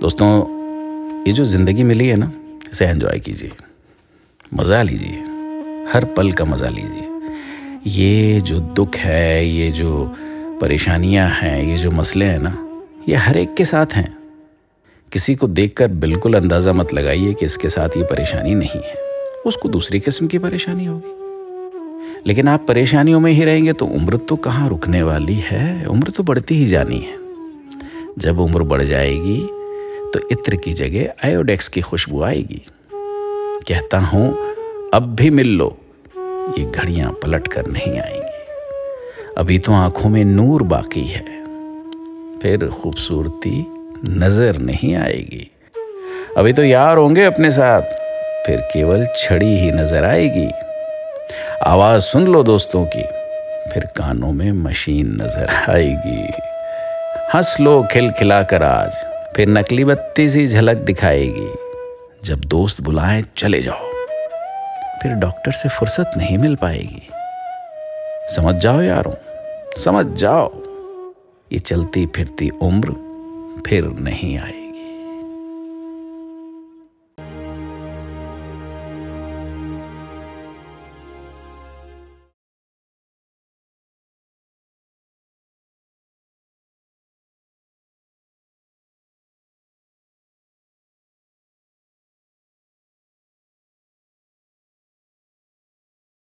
दोस्तों, ये जो ज़िंदगी मिली है ना, इसे एंजॉय कीजिए, मज़ा लीजिए, हर पल का मज़ा लीजिए। ये जो दुख है, ये जो परेशानियां हैं, ये जो मसले हैं ना, ये हर एक के साथ हैं। किसी को देखकर बिल्कुल अंदाज़ा मत लगाइए कि इसके साथ ये परेशानी नहीं है, उसको दूसरी किस्म की परेशानी होगी। लेकिन आप परेशानियों में ही रहेंगे तो उम्र तो कहाँ रुकने वाली है, उम्र तो बढ़ती ही जानी है। जब उम्र बढ़ जाएगी तो इत्र की जगह आयोडेक्स की खुशबू आएगी। कहता हूं अब भी मिल लो, ये घड़ियां पलट कर नहीं आएंगी। अभी तो आंखों में नूर बाकी है, फिर खूबसूरती नजर नहीं आएगी। अभी तो यार होंगे अपने साथ, फिर केवल छड़ी ही नजर आएगी। आवाज सुन लो दोस्तों की, फिर कानों में मशीन नजर आएगी। हंस लो खिलखिलाकर आज, फिर नकली बत्ती सी झलक दिखाएगी। जब दोस्त बुलाएं चले जाओ, फिर डॉक्टर से फुर्सत नहीं मिल पाएगी। समझ जाओ यारों, समझ जाओ, ये चलती फिरती उम्र फिर नहीं आएगी।